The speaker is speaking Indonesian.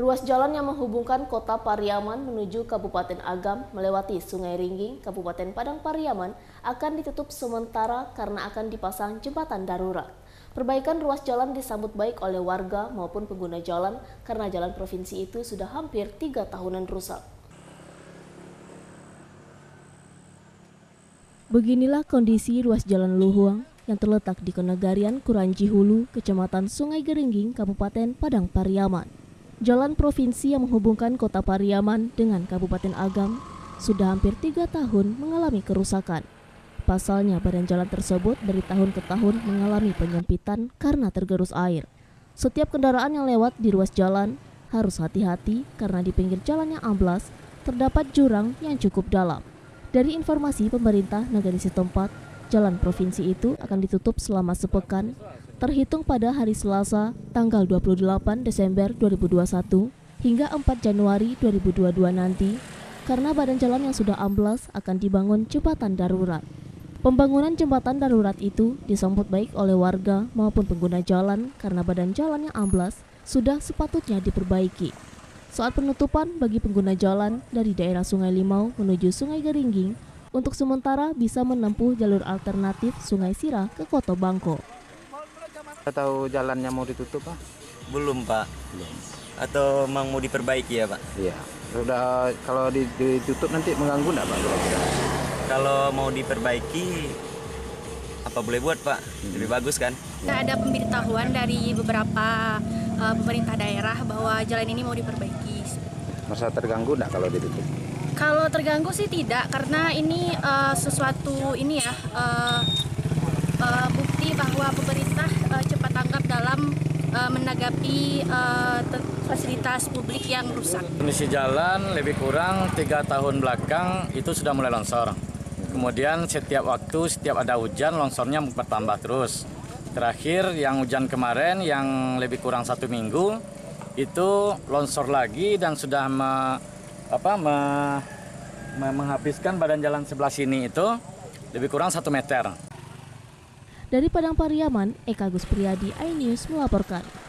Ruas jalan yang menghubungkan kota Pariaman menuju Kabupaten Agam melewati Sungai Ringging, Kabupaten Padang Pariaman akan ditutup sementara karena akan dipasang jembatan darurat. Perbaikan ruas jalan disambut baik oleh warga maupun pengguna jalan karena jalan provinsi itu sudah hampir 3 tahunan rusak. Beginilah kondisi ruas jalan Luhuang yang terletak di Kenegarian Kuranji Hulu, Kecamatan Sungai Geringging, Kabupaten Padang Pariaman. Jalan provinsi yang menghubungkan kota Pariaman dengan Kabupaten Agam sudah hampir 3 tahun mengalami kerusakan. Pasalnya badan jalan tersebut dari tahun ke tahun mengalami penyempitan karena tergerus air. Setiap kendaraan yang lewat di ruas jalan harus hati-hati karena di pinggir jalan yang amblas terdapat jurang yang cukup dalam. Dari informasi pemerintah negara setempat, jalan provinsi itu akan ditutup selama sepekan, terhitung pada hari Selasa, tanggal 28 Desember 2021 hingga 4 Januari 2022 nanti, karena badan jalan yang sudah amblas akan dibangun jembatan darurat. Pembangunan jembatan darurat itu disambut baik oleh warga maupun pengguna jalan karena badan jalan yang amblas sudah sepatutnya diperbaiki. Saat penutupan bagi pengguna jalan dari daerah Sungai Limau menuju Sungai Geringging, untuk sementara bisa menempuh jalur alternatif Sungai Sirah ke Koto Bangko. Tahu jalannya mau ditutup, Pak? Belum, Pak. Belum. Atau memang mau diperbaiki ya, Pak? Iya. Sudah, kalau ditutup nanti mengganggu enggak, Pak? Kalau mau diperbaiki, apa boleh buat, Pak? Lebih bagus kan? Ada pemberitahuan dari beberapa pemerintah daerah bahwa jalan ini mau diperbaiki. Masa terganggu enggak kalau ditutup? Kalau terganggu sih tidak, karena ini sesuatu ini ya bukti bahwa pemerintah cepat tanggap dalam menanggapi fasilitas publik yang rusak. Kondisi jalan lebih kurang 3 tahun belakang itu sudah mulai longsor. Kemudian setiap waktu, setiap ada hujan, longsornya bertambah terus. Terakhir yang hujan kemarin yang lebih kurang 1 minggu itu longsor lagi dan sudah menghabiskan badan jalan sebelah sini itu lebih kurang 1 meter. Dari Padang Pariaman, Eka Gus Priyadi, iNews melaporkan.